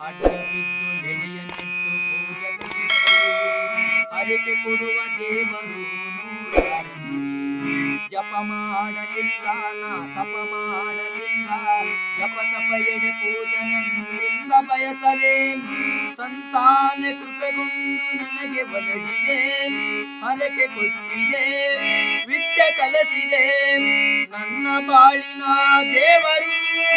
ಅಡ್ಡಬಿದ್ದು ನೆನೆಯನೆತ್ತು ಪೂಜಕರು ಹರಕೆ ಕೊಡುವ ದೇವರು ನೂರಾರು ಜಪ ಮಾಡಲಿಲ್ಲ ನಾ ತಪ ಮಾಡಲಿಲ್ಲ ಜಪ ತಪ ಎಡೆ ಪೂಜನೆಂದ ಬಯಸದೆ ಸಂತಾನ ಕೃಪೆಗೊಂಡು ನನಗೆ ಒದಗಿದೆ ಹರಕೆ ಕೊಟ್ಟಿದೆ ವಿದ್ಯೆ ಕಲಿಸಿದೆ ನನ್ನ ಬಾಳಿನ ದೇವರು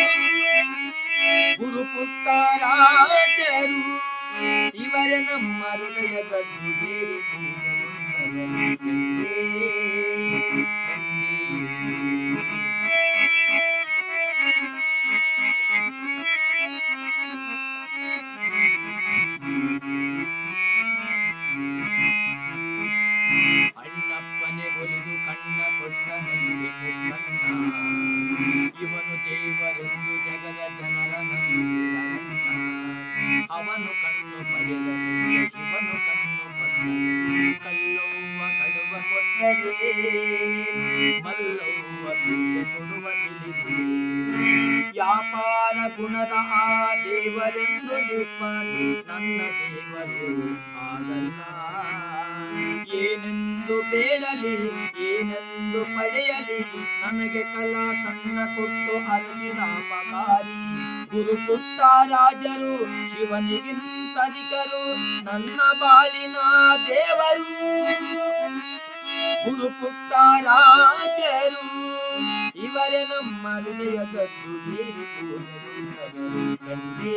ಗುರು ಪುಟ್ಟರಾಜರು ಇವರೇ ನಮ್ಮ ಹೃದಯದ ಬೇರೆ ಅಣ್ಣಪ್ಪನೆ ಒಲಿದು ಕಣ್ಣ ಕೊಟ್ಟ ನನಗೆ ಮುಕ್ಕಣ್ಣ ಇವನು ದೇವರೆಂದು ಜಗದ ಜನರ ನಂಬಿದರಣ್ಣ ಅವನು ಕಣ್ಣು ಪಡೆದರೆ ಇವನು ಕಣ್ಣು ಕೊಟ್ಟರೆ ಕಲ್ಲವ್ವ ಕಡುವ ಕೊಟ್ಟರೆ ಮಲ್ಲವ್ವ ಪೀಸೆ ಕೊಡುವ ತಿಳಿದು ವ್ಯಾಪಾರ ಗುಣದ ಆ ದೇವರೆಂದು ನಿಸ್ಪರು ನನ್ನ ದೇವರು ಆಗಲ್ಲ ಏನೆಂದು ಬೇಡಲಿ ಏನೆಂದು ಪಡೆಯಲಿ ನನಗೆ ಕಲಾ ಸಣ್ಣ ಕೊಟ್ಟು ಅರಸಿದ ಅಪಕಾರಿ ಗುರು ಪುಟ್ಟರಾಜರು ಶಿವನಿಗಿಂತರಿಕರು ನನ್ನ ಬಾಳಿನ ದೇವರು ಗುರು ಪುಟ್ಟರಾಜರು ಇವರೇ ನಮ್ಮ ಹೃದಯದದ್ದು ಬೇರೆ ಪೂಜೆಗೊಂಡವರು ಕಂಡೇ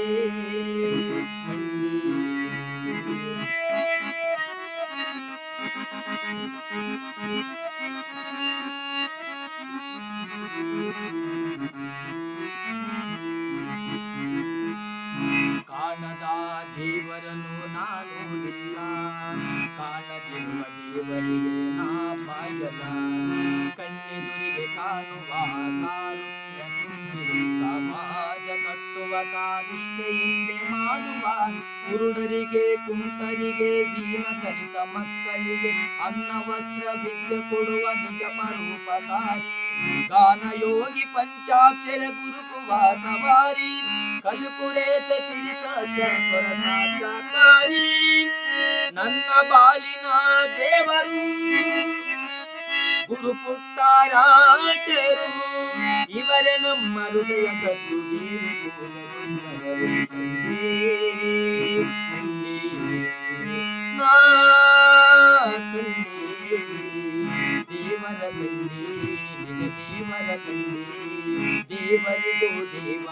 ಕಾಣದ ದೇವರನ್ನು ನಾನು ಇಲ್ಲ ಕಾಣದಿರುವ ದೇವರಿಗೆ ನಾ ಬಾಯಲ ಕಣ್ಣೆದುರಿಗೆ ಕಾಣುವ ಕಾರುಣ್ಯ ತುಂಬಿರು ಸಮಾಜ ಕಟ್ಟುವ ಕಾನಿಷ್ಠೆಯಿಂದೆ ಮಾಡುವ ಕುರುಡರಿಗೆ ಕುಂಟರಿಗೆ ವೀಣ ಕಲಿತ ಮಕ್ಕಳಿಗೆ ಅನ್ನ ವಸ್ತ್ರ ವಿದ್ಯೆ ಕೊಡುವ ನಿಜ ಪರೋಪಕಾರಿ ಗಾನಯೋಗಿ ಪಂಚಾಕ್ಷರ ಗುರುಕುವ ಸವಾರಿ ಕಲ್ಕುಲೇಶ ಸಿರಿ ಸ್ವರ ಸಾಕ್ಷಾತ್ಕಾರಿ ನನ್ನ ಬಾಳಿನ ದೇವರು ಗುರು ಪುಟ್ಟರಾಜರು ಇವರೇ ನಮ್ಮ ಹೃದಯದದ್ದು ದೇವರ ಕಂಡಿ ನಿಜ ದೇವರ ಕಂಡಿ ದೇವರಿಗೂ ದೇವ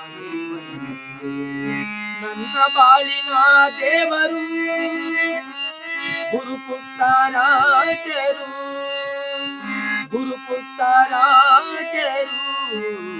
ನನ್ನ ಬಾಳಿನ ದೇವರು ಗುರು ಪುಟ್ಟರಾಜರು ಗುರು ಪುಟ್ಟರಾಜರು